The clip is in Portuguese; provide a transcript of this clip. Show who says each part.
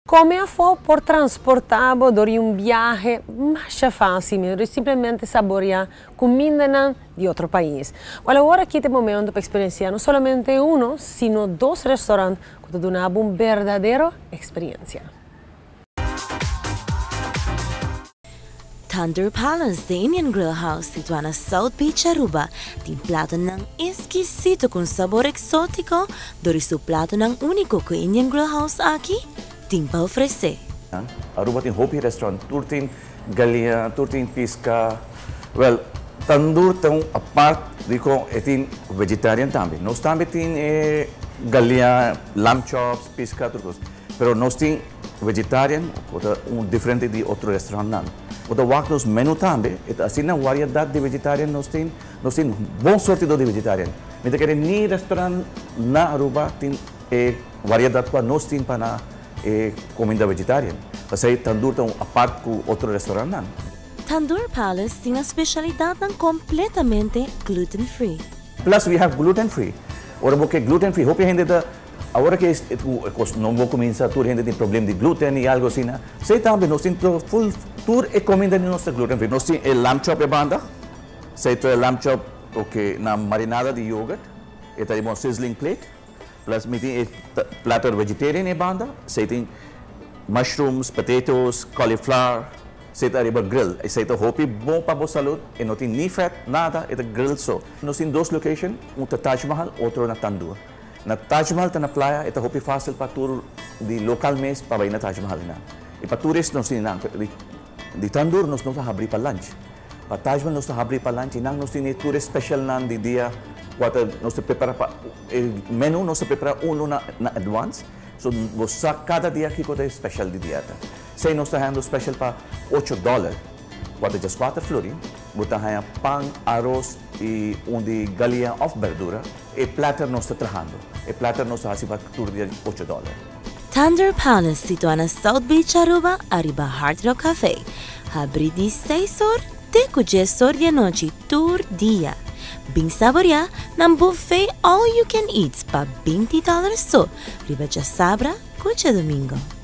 Speaker 1: Come for por transportare durante un viaje mais fácil e simplesmente saborear comida de outro país. Olha, agora aqui tem momento para experienciar não somente um, sino dois restaurantes que te dão uma verdadeira experiência.
Speaker 2: Tandoor Palace, the Indian Grill House, situado na South Beach, Aruba, tem prato ng exquisito com sabor exótico, dori su prato ng único que Indian Grill House aqui tem para oferecer.
Speaker 3: Aruba tem hopi restaurant, tur tem galinha, tur tem pisca. Well, Tandoor tem a parte dico é tem vegetarian também. Nós também tem galinha, lamb chops, pisca, tudo. Pero nós tem vegetarian, outra diferente de outro restaurante. Outra wak nos menu também, assim na variedade de vegetarian nós tem bom sorte de vegetarian. Mas que nem restaurante na Aruba tem variedade para nós tem para comida vegetarian. Kasi Tandoor tem a parte com outro restaurante.
Speaker 2: Tandoor Palace tem a especialidade completamente gluten-free.
Speaker 3: Plus we have gluten-free. Ora porque gluten-free, hope gente da agora que não vou começar a ter gente tem problema de gluten e algo assim, sei também nós temos full tour e comida de nossa gluten-free. Nós temos lamb chop e banda, sei to lamb chop okay na marinada de yogurt, e tá bom sizzling plate. Plus me tem platter vegetarian e banda, sei tem mushrooms, potatoes, cauliflower, sei tá grill, sei tá hope bom para a saúde e não tem nem fat nada, é grill só. Nós temos dois locations, um na Taj Mahal, outro na Tandoor. Na Taj Mahal na praia, é hope fácil para tour de local mês para ir na Taj Mahal na. E para tourist nós temos de Tandoor nós não abrir para lunch. Para Taj Mahal nós abrir para lunch e nós temos tourist special na de dia. Nós prepara para o menu nós prepara na advance. So você cada dia que é special de dieta. Sei nós temos special para $8. Quando just 4 flores, você tem pão, arroz e de galinha of verdura. E platter nós trabajando. E platter nós fazemos para tour de $8.
Speaker 2: Tandoor Palace, situado na South Beach, Aruba, arriba Hard Rock Café. Abre de 6 horas até 10 horas da noite, todo dia. Bem saborear ng buffet all you can eat pa $20 só. Riba de sabra, cucha domingo.